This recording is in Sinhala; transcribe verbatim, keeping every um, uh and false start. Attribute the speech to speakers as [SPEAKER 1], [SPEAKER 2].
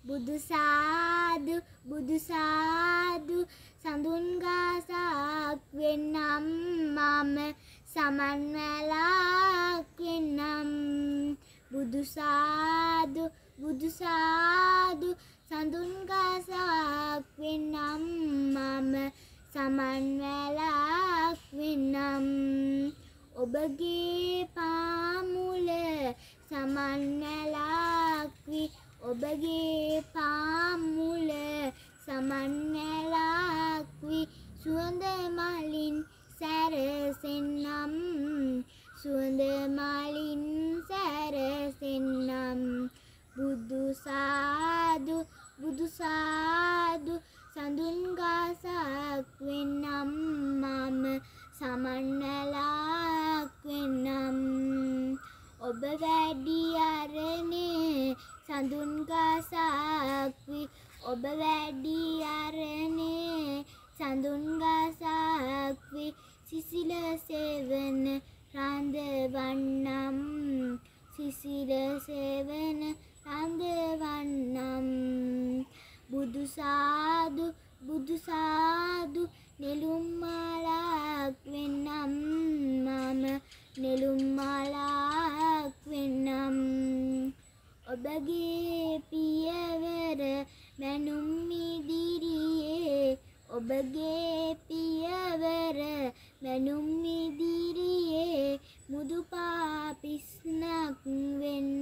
[SPEAKER 1] බුදු සාදු බුදු සාදු සඳුන් ගසක් වෙන්නම් මම සමන් වැලක් වෙන්නම් බුදු සාදු බුදු සාදු සඳුන් ගසක් වෙන්නම් මම සමන් වැලක් වෙන්නම් ඔබගේ පාමුල සමන් වැලක් වී ඔබගේ පාමුල සමන් වැලක් වී සුවඳ මලින් සැරසෙන්නම් සුවඳ මලින් සැරසෙන්නම් බුදු සාදු බුදු සාදු සඳුන් ගසක් වෙන්නම් මම සමන් වැලක් වෙන්නම් ඔබ වැඩි අරනේ සඳුන් ගසක් වී ඔබ වැඩි අරනේ සඳුන් ගසක් වී සිසිල සෙවන රඳවන්නම් සිසිල සෙවන රඳවන්නම් බුදු සාදු බුදු සාදු නෙළුම් මාලක් වෙන්නම් මම නෙළුම් මාලක් වෙන්නම් ඔබගේ පියවර මැනුම් ඉදිරියේ ඔබගේ පියවර මැනුම් ඉදිරියේ මුදු පාපිස්නක් වෙන්න